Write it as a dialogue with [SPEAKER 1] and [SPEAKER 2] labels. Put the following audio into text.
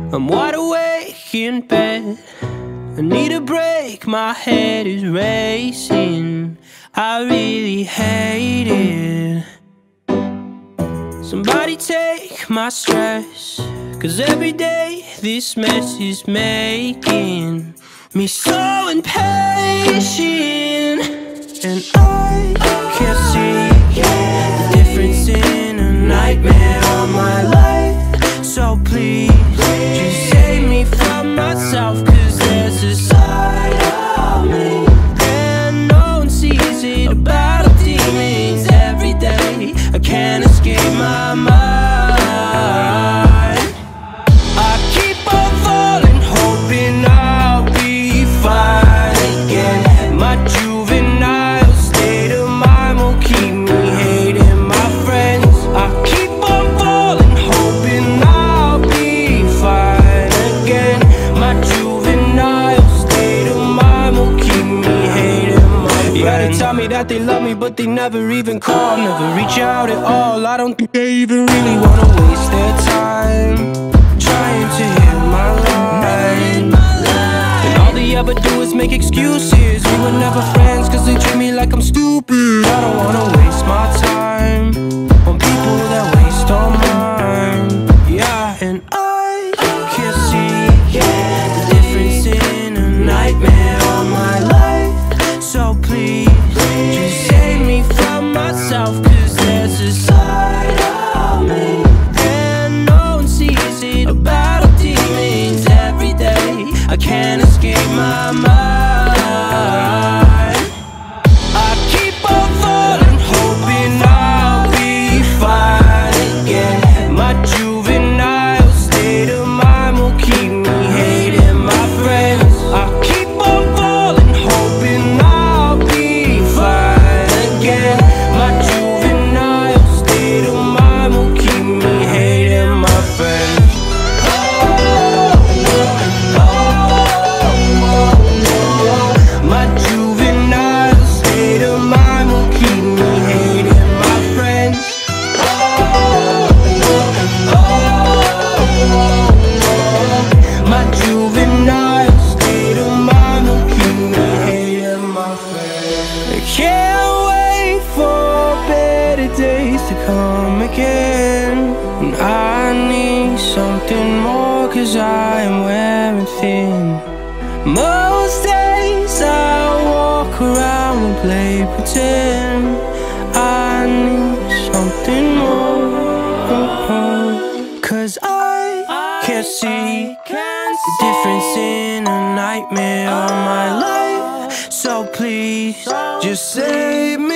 [SPEAKER 1] I'm wide awake in bed. I need a break, my head is racing. I really hate it. Somebody take my stress, 'cause every day this mess is making me so impatient. And I can't see the difference in a nightmare on my life. So please, just save me from myself, 'cause there's a side of me and no one sees it. A battle demons every day, I can't escape my mind. I keep on falling, hoping I'll be fine again. My juvenile state of mind will keep me hating my friends. I keep on falling, hoping I'll be fine again. My juvenile state of mind will keep me hating my friends. Yeah, they tell me that they love me, but they never even call, never reach out at all. I don't think they even really wanna waste their time trying to hear my line. And all they ever do is make excuses. We were never friends, 'cause they treat me like I'm stupid. I don't wanna waste my time on people that waste all mine. Yeah, and I can't see the difference in a nightmare on my life. So please, just save me from myself, 'cause there's a side of me and no one sees it. A battle demons every day, I can't escape my mind. I keep on falling, hoping I'll be fine again. My juvenile state of mind will keep me hating my friends. I keep on falling, hoping I'll be fine again. My juvenile state of mind will keep me hating my friends. My juvenile state of mind will keep me hating my friends. My juvenile state of mind will keep me hating my friends. I can't wait for better days to come again. And I need something more, 'cause I am wearing thin. Most days I walk around and play pretend. I need something more, 'cause I can't see the difference in a nightmare on my life. So please, just save me